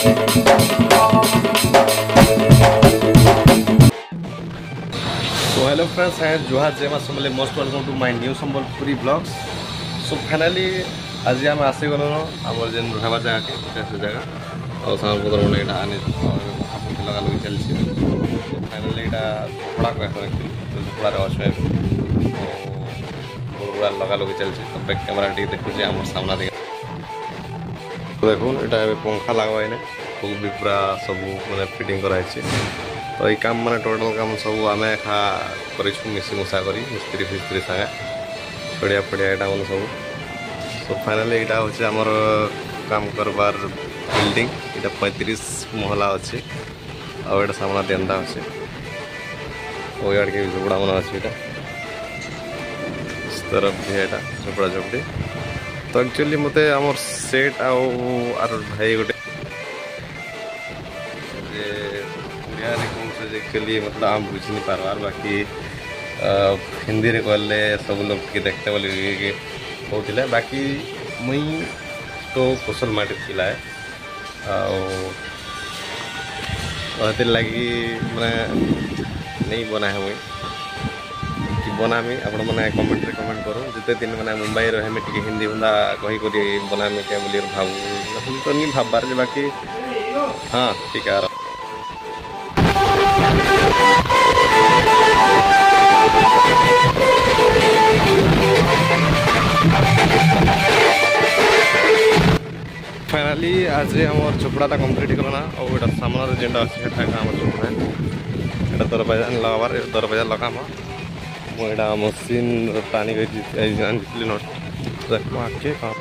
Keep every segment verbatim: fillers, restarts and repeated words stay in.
So hello friends, I am Johar Jema Somale. Most welcome to my new Sambalpuri vlogs. So finally, आज हम आसे गलो आमर जेन रहबा जगह के से जगह और सामान पत्र बने एटा आने और लगा लगी चल छी। तो फाइनली एटा थोड़ा कह रहे थे तो थोड़ा रश है और पूरा लगा लगी चल छी। तो बैक कैमरा टी देखु जे हमर सामना देख देखो एटा पंखा लगवाई ने तो भी पूरा सब माने फिटिंग कराई छी। तो ये काम माने टोटल काम सब आमे खा करिछु मिसी मुसा करी मिस्त्री फिस्त्री संगे बढ़िया बढ़िया एटा मन सब। सो फाइनली यहाँ हूँ आमर काम करबार बिल्डिंग यहाँ पैंतीस महला अच्छे और सामना देंदा अच्छे और यार के झोपड़ा मन अच्छे इस तरफ भी है झोपड़ा झोपड़ी। तो एक्चुअली मत आमर सेट आर भाई गोटे एक्चुअली मतलब आम बुझ नहीं पार्बार बाकी हिंदी रे कहले सब लोग के देखते बोले कहते बाकी मुई तो कुशल माटी पिलाए लगी मैंने नहीं बना है मुई कि बनामी आपण मैंने कमेंट रे कमेंट करूँ जिते दिन मैंने मुंबई रहे में टी हिंदी बुंदा कही कर बनामी क्या बोली भाव तो नहीं भाबार बाकी हाँ ठीक है। फाइनली आज आम झोपड़ा कंप्लीट कलना और ये सामना जेनटा अच्छे आम झोपड़ा यहाँ दरवाजा लगाबार दरवाजा लगाम मुझा मशीन टाणी आनी नट देख आगे काम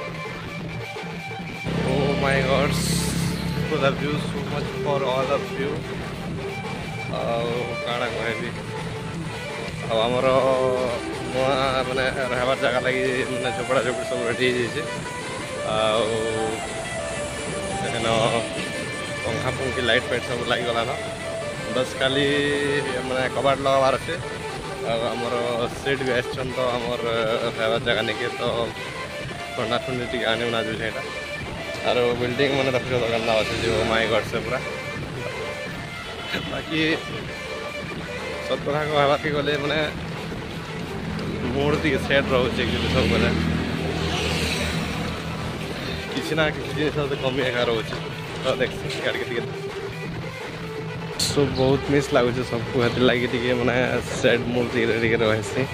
oh my god for the view so much for all of you काଣା कहबी आमर माने रहबार जगह लगी मैंने झोपड़ा झोपड़ी सब रेडी हो पंखा पंखी लाइट फाइट सब लगी गलान बस खाली मैंने कबाट लगाबार अच्छे आमर सेट भी आसन तो आमर रहबार जगह नहीं तो ठंडा ठंडी टी आने उना जो और बिल्डिंग मैंने देखो तो गंदा अच्छे जो माई गॉड से पूरा बाकी सब कथा कहवा के गले मैंने मूड टी सेट रोचे सब गले किसी ना किसी जिन कमी एका रोचे तो देख सो बहुत मिस लगुच सबको हाथ लगे टे मैंने सेट मूड टे रही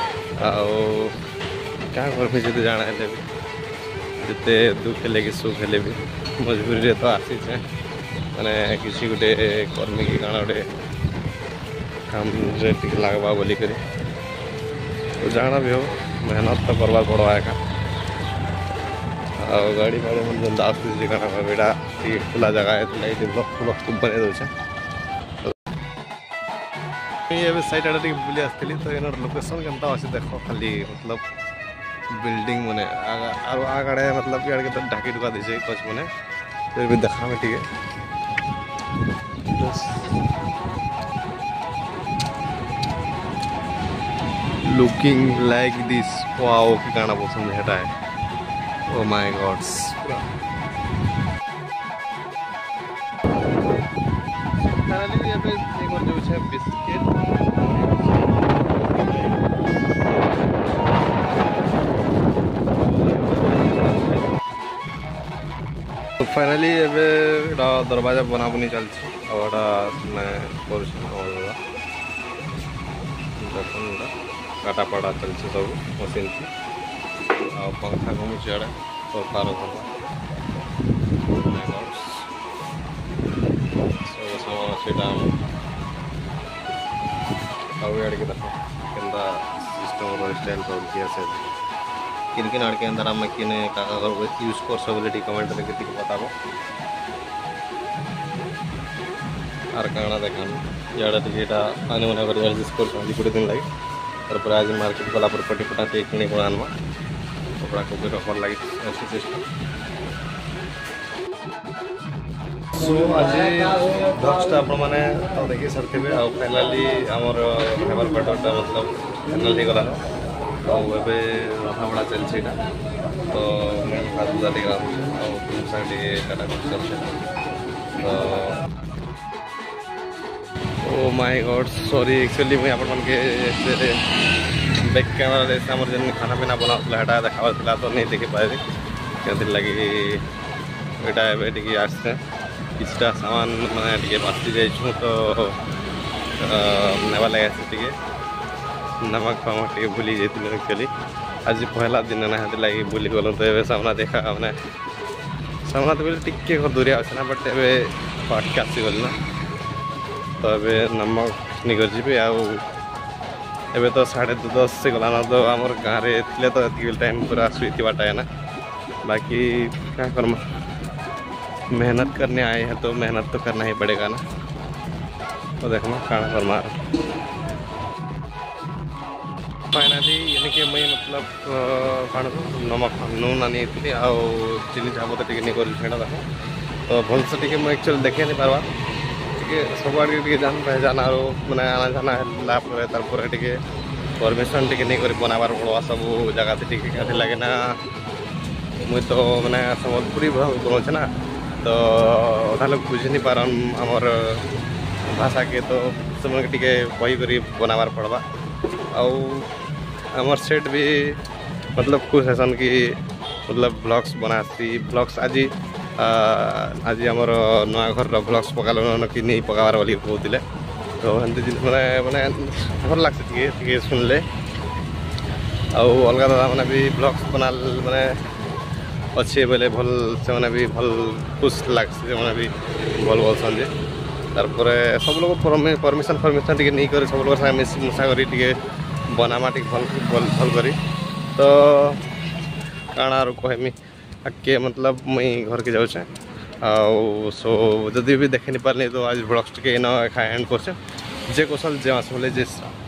क्या कर जो जाना है भी जिते दुख हेले कि सुख हेले भी मजबूरी तो आसी मैंने किसी गोटे कर्मी की काण गोटे काम लगवा बोली कर तो जाना भी हो मेहनत तो करवा पड़वा एका और गाड़ी फाड़ी मन जेनता आसूँ काना बेटा खुला जगह है तो ब्लॉक ब्लॉक खूब बन दूचे ये साइड आड़े टे बुली आसती तो इन लोकेशन केनता अच्छे देख खाली मतलब बिल्डिंग मैंने और आगे मतलब इे तो ढाकी ढुका दीजिए कच मैंने फिर भी देखा में टे लुकिंग लाइक दिस वाओ की गाना पसंद हेटा है ओ माय गॉड्स फाइनली ये पे एक और जो है बिस्किट तो फाइनली ये दरवाजा बना बुनी चलती और काटा पड़ा चलती सब मशीन आ पंखा घूमुचे आड़े तो तार आड़े के देख के सिस्टम स्टाइल सब किए किन किन आड़के अंदर आम किन यूज कर सब कमेंट में कितनी बताबो और काना देखा इे टे आने मन कर एडजस्ट कर गोटे दिन लगे तार आज मार्केट गला पटी पटा टे कि आनवा कपड़ा कपड़ी रखबार लगे सिस्टम सो आज ब्लग्सटा आप देखी सारी आ फाइनाली आमर फेवर पार्टटा मतलब फाइनाल हो गलान और ए रंधाबड़ा चलছে तो भात भुजा टे टाटा चलছে माय गॉड सॉरी एक्चुअली मुझे आपण मन के बैक कैमरा जैसे आमर जन खाना पीना बनाऊला हेटा देखा तो नहीं देखी पाए के लगी एटा एबे टिके आसते किछटा सामान माने टिके बासी जाइछु तो नेवा लगे टिके नमक फमक टिके भूली जाइथिलु एक्चुअली आज पहला दिन ना हेते लगी भूली गलो तो एबे सामना देखा माने सामना तो बोले टिके घर दूरिया अछि ना बट एबे पाट आसी गल ना तो एबे नमक निकर जीबे आ एबे तो साढ़े दस से गला ना तो आमर गाँव रे थिले तो एतिक टाइम पूरा सुईती बाटा है ना बाकी क्या करमा मेहनत करने आए हैं तो मेहनत तो करना ही पड़ेगा ना तो देखना खाना करमा फाइनली यानी कि मैं मतलब कौन नमक नून आनी थी आ चिनी चाहब तो नहीं कर छेड़ा देखो तो भल से टी मुझे एक्चुअली देखे नहीं पार्बा टे सब आड़े टे जान पहचान आरो मैंने आना जाना है तार टे परमिशन टे नहीं कर बनाबार पड़वा सब जगह टे कहीं लगे ना मुई तो मैंने सम्बलपुरी बनाऊे ना तो अधा लोग बुझी नहीं पारन आमर भाषा के तो से टे कही कर बनाबार पड़वा आमर सेट भी मतलब खुश है कि मतलब ब्लॉग्स बनासी ब्लॉग्स आज आज आमर नया घर ब्लॉग्स पकाल कि नहीं पकाबार बोली कहते तो मैंने मैंने भल लगे सुनले आउ अलग दादा मैंने भी ब्लॉग्स बना मैंने अच्छे बोले भल से मैंने भी भल खुश लगे मैंने भी भल बोलसन जे तारपर सब लोग परमिशन परमिशन टे नहीं कर सब लोग मिस मुसा कर बनामा टे भल भल भल करी तो काण आर कहमी आगे मतलब मुई घर के जाऊे आउ सो जदि भी देखे नहीं पारे तो आज ब्लॉग्स टे इन एंड कर जे कौशल जे आस बोले जे